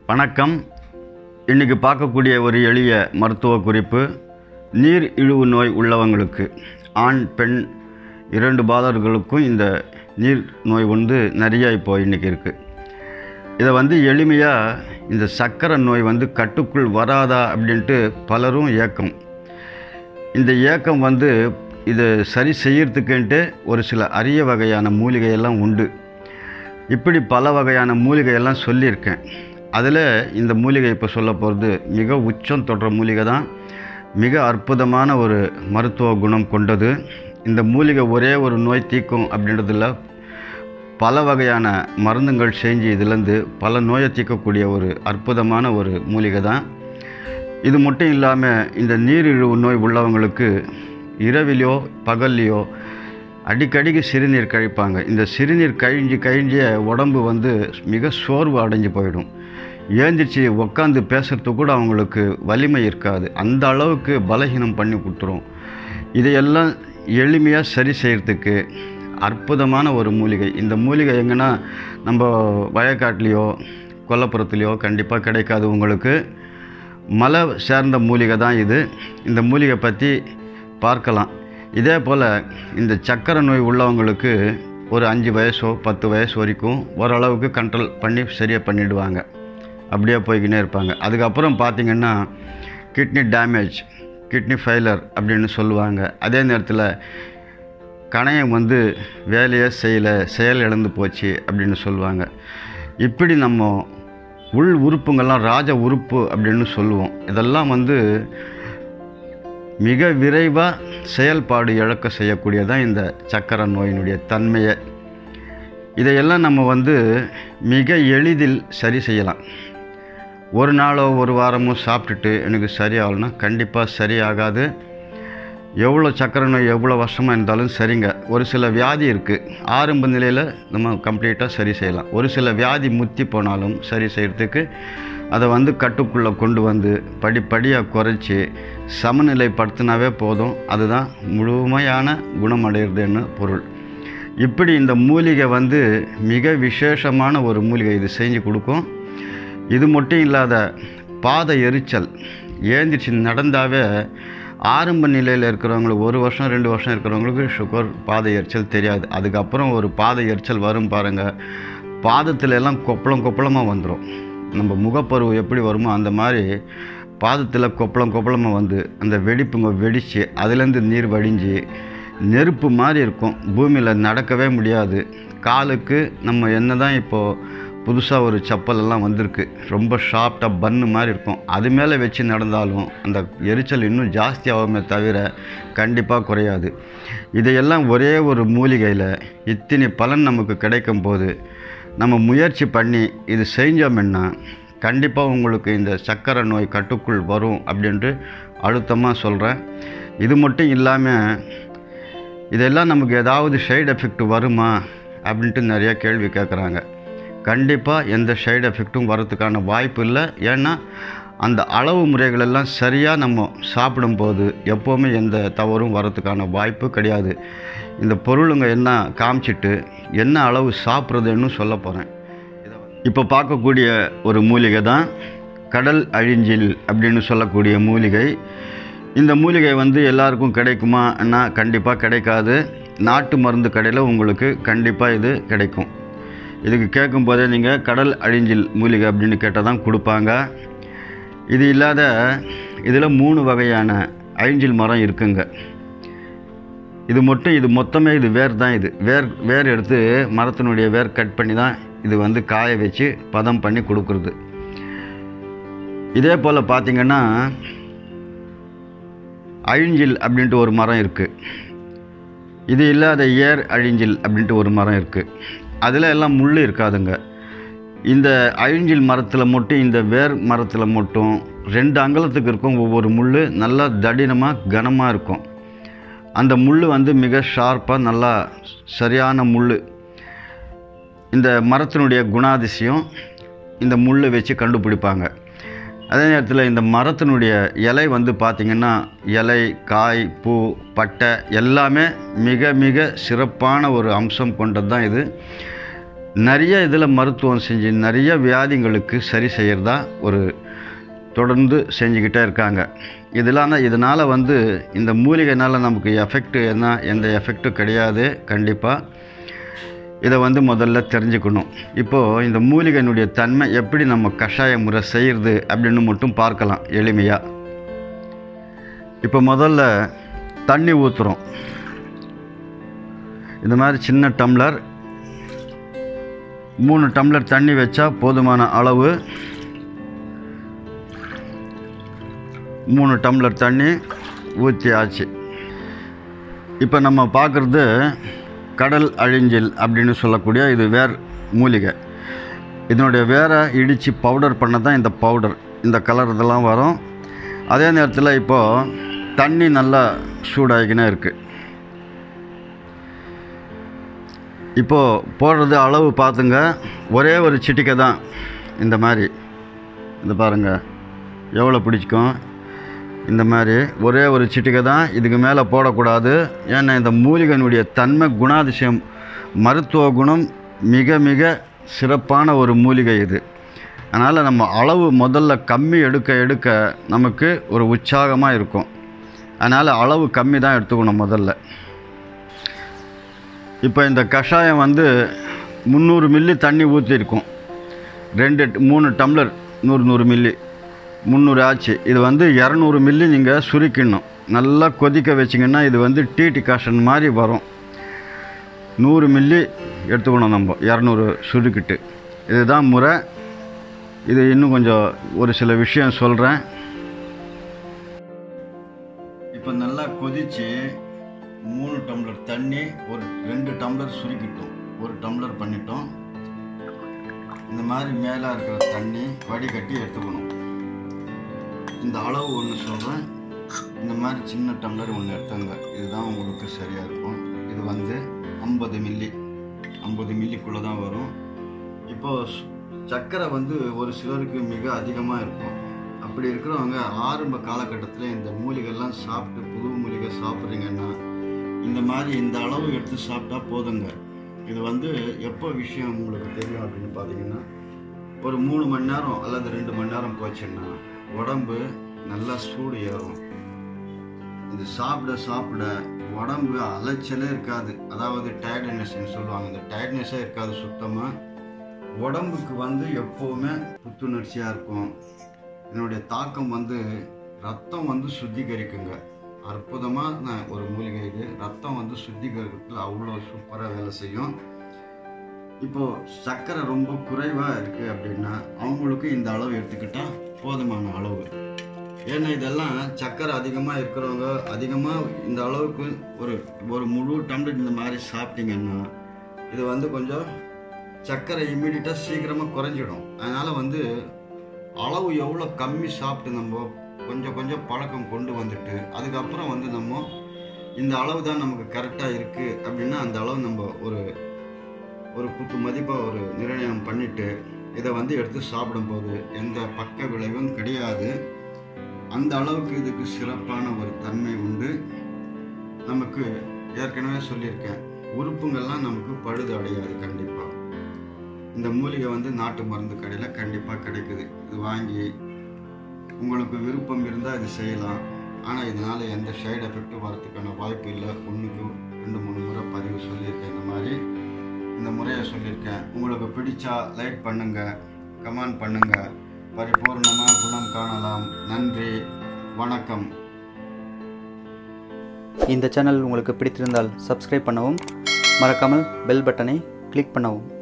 வணக்கம். இன்றைக்கி பார்க்கக்கூடிய ஒரு எளிய மருத்துவ குறிப்பு, நீர் இழிவு நோய் உள்ளவங்களுக்கு, ஆண் பெண் 2 பாலர்களுக்கும் இந்த நீர் நோய் நிறைய இப்போ இன்றைக்கி இருக்குது. இதை எளிமையாக இந்த சர்க்கரை நோய் கட்டுக்குள் வராதா அப்படின்ட்டு பலரும் ஏக்கம். இந்த ஏக்கம் இதை சரி செய்யறதுக்குன்ட்டு ஒரு சில அரிய வகையான மூலிகையெல்லாம் உண்டு. இப்படி பல வகையான மூலிகையெல்லாம் சொல்லியிருக்கேன். அதில் இந்த மூலிகை இப்போ சொல்ல போகிறது மிக உச்சம் தொடுற மூலிகை தான். மிக அற்புதமான ஒரு மருத்துவ குணம் கொண்டது. இந்த மூலிகை ஒரே ஒரு நோய் தீர்க்கும் அப்படின்றதில் பல வகையான மருந்துகள் செஞ்சு இதிலேருந்து பல நோயை தீர்க்கக்கூடிய ஒரு அற்புதமான ஒரு மூலிகை தான். இது மட்டும் இல்லாமல் இந்த நீரிழிவு நோய் உள்ளவங்களுக்கு இரவிலையோ பகல்லையோ அடிக்கடிக்கு சிறுநீர் கழிப்பாங்க. இந்த சிறுநீர் கழிஞ்ச உடம்பு மிக சோர்வு அடைஞ்சு போயிடும். ஏந்திரிச்சு உட்காந்து பேசுகிறதுக்கு கூட அவங்களுக்கு வலிமை இருக்காது. அந்த அளவுக்கு பலகீனம் பண்ணி கொடுத்துரும். இதையெல்லாம் எளிமையாக சரி செய்கிறதுக்கு அற்புதமான ஒரு மூலிகை. இந்த மூலிகை எங்கன்னா நம்ம வயக்காட்டிலையோ கொல்லப்புறத்துலையோ கண்டிப்பாக கிடைக்காது. உங்களுக்கு மலை சேர்ந்த மூலிகை தான் இது. இந்த மூலிகை பற்றி பார்க்கலாம். இதே போல் இந்த சர்க்கரை நோய் உள்ளவங்களுக்கு ஒரு 5 வயசோ 10 வயசு வரைக்கும் ஓரளவுக்கு கண்ட்ரோல் பண்ணி சரியாக பண்ணிவிடுவாங்க. அப்படியே போய்கினே இருப்பாங்க. அதுக்கப்புறம் பார்த்திங்கன்னா கிட்னி டேமேஜ், கிட்னி ஃபெயிலர் அப்படின்னு சொல்லுவாங்க. அதே நேரத்தில் கணையம் வேலையே செய்யலை, செயல் இழந்து போச்சு அப்படின்னு சொல்லுவாங்க. இப்படி நம்ம உள் உறுப்புங்கள்லாம் ராஜ உறுப்பு அப்படின்னு சொல்லுவோம். இதெல்லாம் மிக விரைவாக செயல்பாடு இழக்க செய்யக்கூடியதான் இந்த சர்க்கரை நோயினுடைய தன்மையை. இதையெல்லாம் நம்ம மிக எளிதில் சரி செய்யலாம். ஒரு நாளோ ஒரு வாரமோ சாப்பிட்டுட்டு எனக்கு சரியாகலன்னா கண்டிப்பாக சரியாகாது. எவ்வளோ சர்க்கரை நோய் எவ்வளோ வருஷமாக இருந்தாலும் சரிங்க. ஒரு சில வியாதி இருக்குது, ஆரம்ப நிலையில் நம்ம கம்ப்ளீட்டாக சரி செய்யலாம். ஒரு சில வியாதி முத்தி போனாலும் சரி செய்கிறதுக்கு அதை கட்டுக்குள்ளே கொண்டு படிப்படியாக குறைச்சி சமநிலைப்படுத்தினாவே போதும். அதுதான் முழுமையான குணமடைகிறதுன்னு பொருள். இப்படி இந்த மூலிகை மிக விசேஷமான ஒரு மூலிகை. இது செஞ்சு கொடுக்கும். இது மட்டும் இல்லாத பாத எரிச்சல், ஏந்திரிச்சு நடந்தாவே ஆரம்ப நிலையில் இருக்கிறவங்களுக்கு 1 வருஷம் 2 வருஷம் இருக்கிறவங்களுக்கு சுகர் பாத எரிச்சல் தெரியாது. அதுக்கப்புறம் ஒரு பாத எரிச்சல் வரும் பாருங்கள். பாதத்துல எல்லாம் கொப்பளமாக வந்துடும். நம்ம முகப்பருவு எப்படி வருமோ அந்த மாதிரி பாதத்தில் கொப்பளமாக அந்த வெடிப்புங்க வெடித்து அதுலேருந்து நீர் வடிஞ்சு நெருப்பு மாதிரி இருக்கும். பூமியில் நடக்கவே முடியாது. காலுக்கு நம்ம என்ன தான் இப்போது புதுசாக ஒரு செப்பல் எல்லாம் வந்திருக்கு, ரொம்ப ஷார்ப்டாக பன்னு மாதிரி இருக்கும். அது மேலே வச்சு நடந்தாலும் அந்த எரிச்சல் இன்னும் ஜாஸ்தி ஆகுமே தவிர கண்டிப்பாக குறையாது. இதையெல்லாம் ஒரே ஒரு மூலிகையில் இத்தனை பலன் நமக்கு கிடைக்கும் போது நம்ம முயற்சி பண்ணி இது செஞ்சோம்னா கண்டிப்பாக உங்களுக்கு இந்த சர்க்கரை நோய் கட்டுக்குள் வரும் அப்படின்ட்டு அழுத்தமாக சொல்கிறேன். இது மட்டும் இல்லாமல் இதெல்லாம் நமக்கு ஏதாவது சைடு எஃபெக்ட் வருமா அப்படின்ட்டு நிறையா கேள்வி கேட்குறாங்க. கண்டிப்பாக எந்த சைடு எஃபெக்ட்டும் வரதுக்கான வாய்ப்பு இல்லை. ஏன்னா அந்த அளவு முறைகளெல்லாம் சரியாக நம்ம சாப்பிடும்போது எப்போவுமே எந்த தவறும் வரதுக்கான வாய்ப்பு கிடையாது. இந்த பொருளுங்க என்ன காமிச்சிட்டு என்ன அளவு சாப்பிட்றதுன்னு சொல்ல போகிறேன். இப்போ பார்க்கக்கூடிய ஒரு மூலிகை தான் கடல் அழிஞ்சில் அப்படின்னு சொல்லக்கூடிய மூலிகை. இந்த மூலிகை எல்லாருக்கும் கிடைக்குமான்னா கண்டிப்பாக கிடைக்காது. நாட்டு மருந்து கடையில் உங்களுக்கு கண்டிப்பாக இது கிடைக்கும். இதுக்கு கேட்கும்போதே நீங்கள் கடல் அழிஞ்சில் மூலிகை அப்படின்னு கேட்டால் தான் கொடுப்பாங்க. இது இல்லாத இதில் 3 வகையான அழிஞ்சில் மரம் இருக்குங்க. இது மொத்தமே இது வேர் தான். இது வேர் எடுத்து மரத்தினுடைய வேர் கட் பண்ணி தான் இது காய வச்சு பதம் பண்ணி கொடுக்குறது. இதே போல் பார்த்திங்கன்னா அழிஞ்சில் அப்படின்ட்டு ஒரு மரம் இருக்குது. இது இல்லாத ஏர் அழிஞ்சில் அப்படின்ட்டு ஒரு மரம் இருக்குது. அதில் எல்லாம் முள் இருக்காதுங்க. இந்த அழிஞ்சில் மரத்தில் மட்டும், இந்த வேர் மரத்தில் மட்டும் 2 அங்குலத்துக்கு இருக்கும். ஒவ்வொரு முள் நல்லா தடினமாக கனமாக இருக்கும். அந்த முள் மிக ஷார்ப்பாக நல்லா சரியான முள். இந்த மரத்தினுடைய குணாதிசயம் இந்த முள் வச்சு கண்டுபிடிப்பாங்க. அதே நேரத்தில் இந்த மரத்தினுடைய இலை பார்த்திங்கன்னா இலை, காய், பூ, பட்டை எல்லாமே மிக மிக சிறப்பான ஒரு அம்சம் கொண்டது தான் இது. நிறைய இதில் மருத்துவம் செஞ்சு நிறைய வியாதிகளுக்கு சரி செய்கிறதா ஒரு தொடர்ந்து செஞ்சுக்கிட்டே இருக்காங்க. இதனால் வந்து இந்த மூலிகைனால் நமக்கு எஃபெக்ட் எந்த எஃபெக்டும் கிடையாது. கண்டிப்பாக இதை வந்து முதல்ல தெரிஞ்சுக்கணும். இப்போது இந்த மூலிகையினுடைய தன்மை எப்படி நம்ம கஷாய முறை செய்கிறது அப்படின்னு மட்டும் பார்க்கலாம் எளிமையாக. இப்போ முதல்ல தண்ணி ஊற்றுறோம். இந்த மாதிரி சின்ன டம்ளர் 3 டம்ளர் தண்ணி வச்சா போதுமான அளவு. 3 டம்ளர் தண்ணி ஊற்றி ஆச்சு. இப்போ நம்ம பார்க்குறது கடல் அழிஞ்சில் அப்படின்னு சொல்லக்கூடிய இது வேர் மூலிகை. இதனுடைய வேரை இடித்து பவுடர் பண்ண தான் இந்த பவுடர், இந்த கலர் இதெல்லாம் வரும். அதே நேரத்தில் இப்போது தண்ணி நல்லா சூடாகிக்கினே இருக்குது. இப்போது போடுறது அளவு பார்த்துங்க, ஒரே ஒரு சிட்டிக்கை தான். இந்த மாதிரி இந்த பாருங்கள் எவ்வளோ பிடிச்சிக்கும். இந்த மாதிரி ஒரே ஒரு சிட்டிக்கை தான், இதுக்கு மேலே போடக்கூடாது. ஏன்னா இந்த மூலிகையினுடைய தன்மை குணாதிசயம் மருத்துவ குணம் மிக மிக சிறப்பான ஒரு மூலிகை இது. அதனால் நம்ம அளவு முதல்ல கம்மி எடுக்க நமக்கு ஒரு உற்சாகமாக இருக்கும். அதனால் அளவு கம்மி தான் எடுத்துக்கணும் முதல்ல. இப்போ இந்த கஷாயம் வந்து 300 மில்லி தண்ணி ஊற்றிருக்கும். 3 டம்ளர் 100 மில்லி 300 ஆச்சு. இது வந்து 200 மில்லி நீங்கள் சுருக்கிடணும். நல்லா கொதிக்க வச்சிங்கன்னா இது வந்து டீ டிகாஷன் மாதிரி வரும். 100 மில்லி எடுத்துக்கணும் நம்ம, 200 சுருக்கிட்டு. இதுதான் முறை. இது இன்னும் கொஞ்சம் ஒரு சில விஷயம் சொல்கிறேன். இப்போ நல்லா கொதித்து 3 டம்ளர் தண்ணி ஒரு 2 டம்ளர் சுருக்கிட்டோம். 1 டம்ளர் பண்ணிட்டோம். இந்த மாதிரி மேலே இருக்கிற தண்ணி வடிகட்டி எடுத்துக்கணும். இந்த அளவு ஒன்று சொல்கிறேன். இந்த மாதிரி சின்ன டம்ளர் ஒன்று எடுத்துங்க. இதுதான் உங்களுக்கு சரியாக இருக்கும். இது வந்து 50 மில்லிக்குள்ளே தான் வரும். இப்போது சர்க்கரை வந்து ஒரு சிலருக்கு மிக அதிகமாக இருக்கும். அப்படி இருக்கிறவங்க ஆரம்ப காலகட்டத்தில் இந்த மூலிகைலாம் சாப்பிட்டு புது மூலிகை சாப்பிட்றீங்கன்னா இந்த மாதிரி இந்த அளவு எடுத்து சாப்பிட்டா போதுங்க. இது வந்து எப்போ விஷயம் உங்களுக்கு தெரியும் அப்படின்னு பார்த்தீங்கன்னா, ஒரு 3 மணி நேரம் அல்லது 2 மணி நேரம் போச்சுன்னா உடம்பு நல்லா சூடு ஏறும். இது சாப்பிட உடம்பு அலைச்சலே இருக்காது. அதாவது டயர்ட்னஸ்ன்னு சொல்லுவாங்க. இந்த டயர்ட்னஸே இருக்காது சுத்தமாக. உடம்புக்கு வந்து எப்போவுமே புத்துணர்ச்சியாக இருக்கும். இதனுடைய தாக்கம் வந்து ரத்தம் வந்து சுத்திகரிக்குங்க. அற்புதமான ஒரு மூலிகை இது. ரத்தம் வந்து சுத்திகரிக்கிறதுல அவ்வளோ சூப்பராக வேலை செய்யும். இப்போது சர்க்கரை ரொம்ப குறைவாக இருக்குது அப்படின்னா அவங்களுக்கு இந்த அளவு எடுத்துக்கிட்டால் போதுமான அளவு. ஏன்னா இதெல்லாம் சர்க்கரை அதிகமாக இருக்கிறவங்க அதிகமாக இந்த அளவுக்கு ஒரு முழு டம்ளர் இந்த மாதிரி சாப்பிட்டீங்கன்னா இது வந்து கொஞ்சம் சர்க்கரை இம்மிடியட்டாக சீக்கிரமாக குறைஞ்சிடும். அதனால் வந்து அளவு எவ்வளோ கம்மி சாப்பிட்டு நம்ம கொஞ்சம் பழக்கம் கொண்டு வந்துட்டு அதுக்கப்புறம் வந்து நம்ம இந்த அளவு தான் நமக்கு கரெக்டாக இருக்குது அப்படின்னா அந்த அளவு நம்ம ஒரு குத்து மதிப்பாக ஒரு நிர்ணயம் பண்ணிவிட்டு இதை வந்து எடுத்து சாப்பிடும்போது எந்த பக்க விளைவும் கிடையாது. அந்த அளவுக்கு இதுக்கு சிறப்பான ஒரு தன்மை உண்டு. நமக்கு ஏற்கனவே சொல்லியிருக்கேன், உறுப்புங்கள்லாம் நமக்கு பழுது அடையாது. கண்டிப்பாக இந்த மூலிகை வந்து நாட்டு மருந்து கடையில் கண்டிப்பாக கிடைக்குது. இது வாங்கி உங்களுக்கு விருப்பம் இருந்தால் இது செய்யலாம். ஆனால் இதனால் எந்த சைடு எஃபெக்டும் வரதுக்கான வாய்ப்பு இல்லை. 1க்கு 2-3 முறை பதிவு சொல்லியிருக்கேன். இந்த மாதிரி இந்த முறையை சொல்லியிருக்கேன். உங்களுக்கு பிடிச்சா லைக் பண்ணுங்கள், கமெண்ட் பண்ணுங்கள். பரிபூர்ணமாக குணம் காணலாம். நன்றி, வணக்கம். இந்த சேனல் உங்களுக்கு பிடித்திருந்தால் சப்ஸ்கிரைப் பண்ணவும், மறக்காமல் பெல் பட்டனை கிளிக் பண்ணவும்.